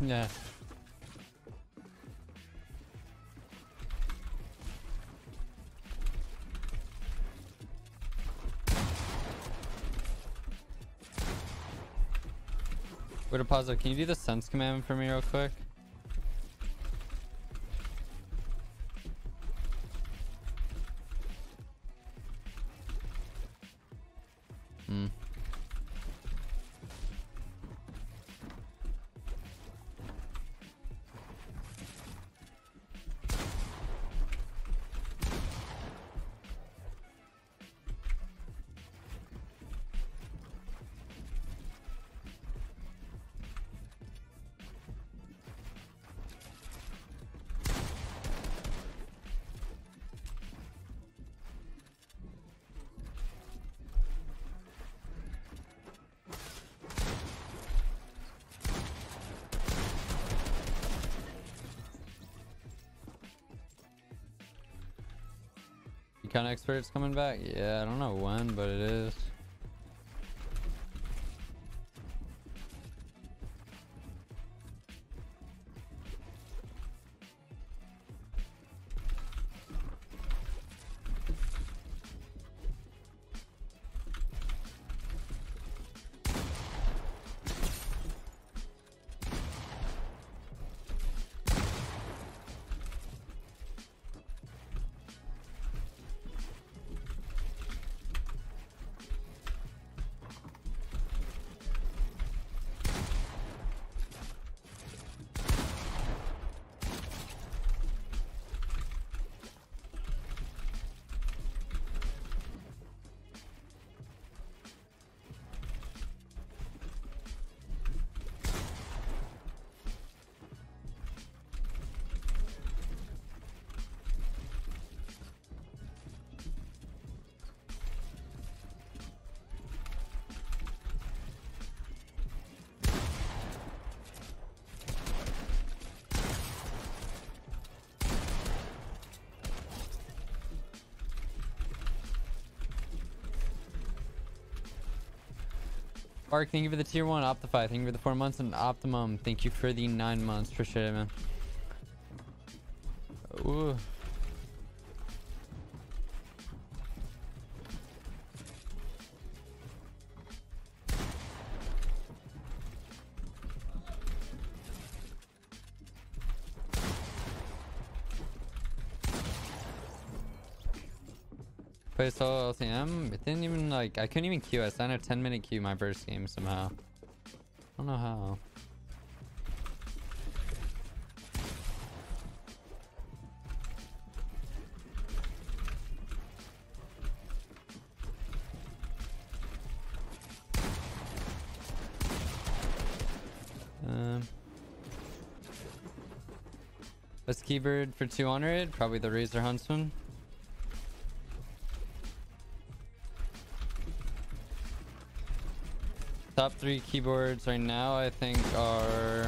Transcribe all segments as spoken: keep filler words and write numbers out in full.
Yeah. Wait a pause. Can you do the sense command for me real quick? Hmm. Econ experts coming back? Yeah, I don't know when, but it is. Mark, thank you for the tier one Optify. Thank you for the four months and Optimum. Thank you for the nine months. Appreciate it, man. Ooh. Play solo L C M. It didn't even like I couldn't even queue. I signed a ten minute queue my first game somehow. I don't know how. Um, best keyboard for two hundred, probably the Razer Huntsman. Top three keyboards right now, I think, are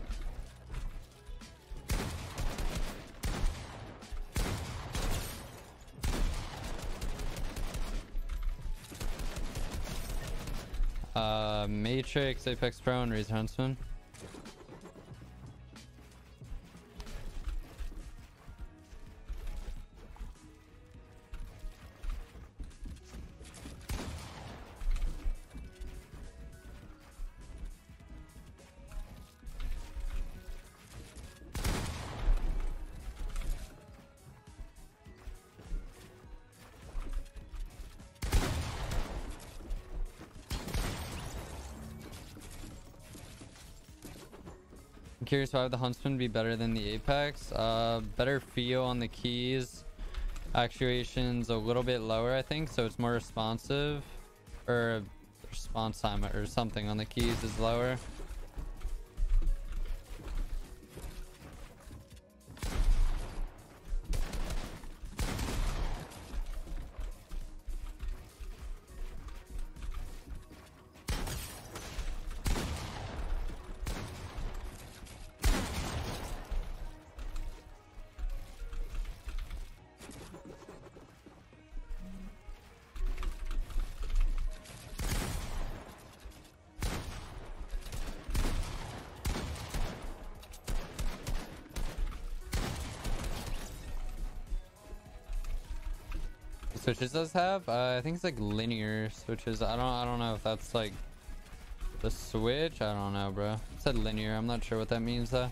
uh, Matrix, Apex Pro, and Razer Huntsman. Curious why would the Huntsman be better than the Apex? Uh, better feel on the keys. Actuation's a little bit lower, I think, so it's more responsive. Or response time or something on the keys is lower. switches does have? Uh, I think it's like linear switches. I don't I don't know if that's like the switch. I don't know, bro. It said linear. I'm not sure what that means though.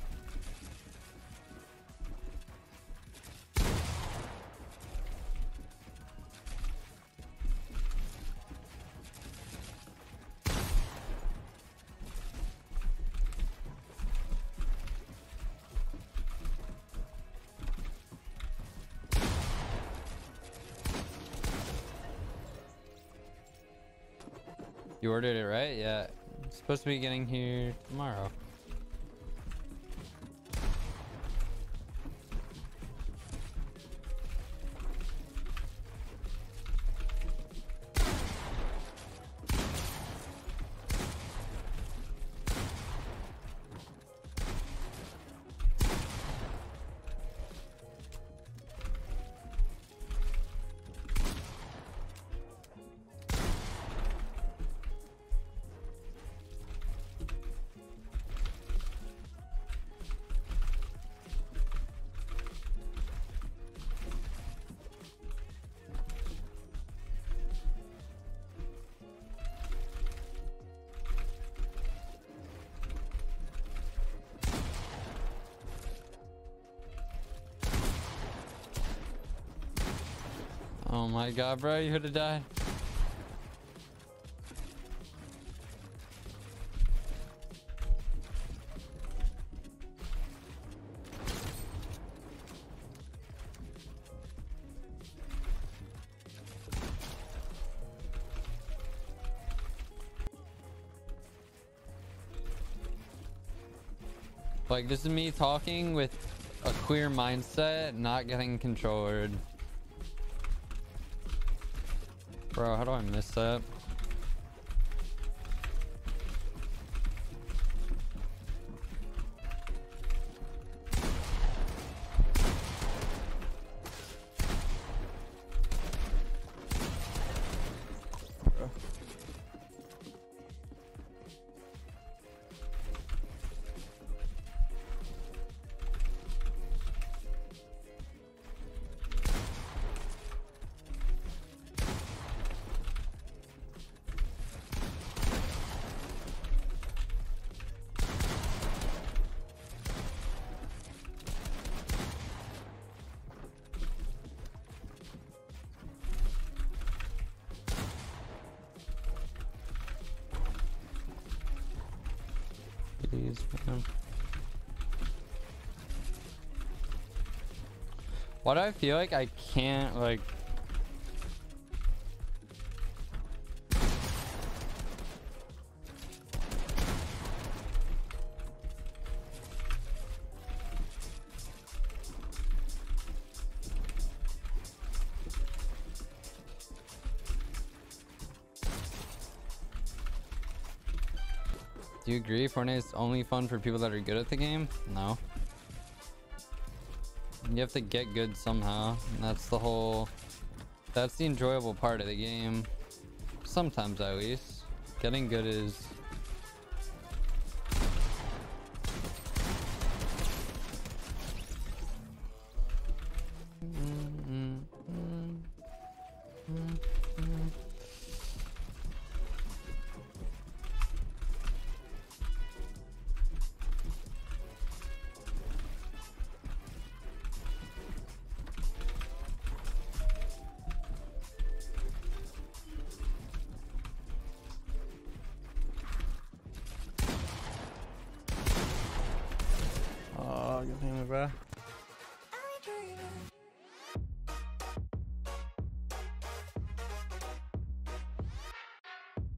You ordered it, right? Yeah. It's supposed to be getting here tomorrow. Oh my god, bro, you could have died. Like, this is me talking with a queer mindset, not getting controlled. Bro, how do I miss that? Bro. Please, man. Why do I feel like I can't, like... Do you agree Fortnite's only fun for people that are good at the game? No. You have to get good somehow. And that's the whole... That's the enjoyable part of the game. Sometimes, at least. Getting good is... Oh, give me, bro.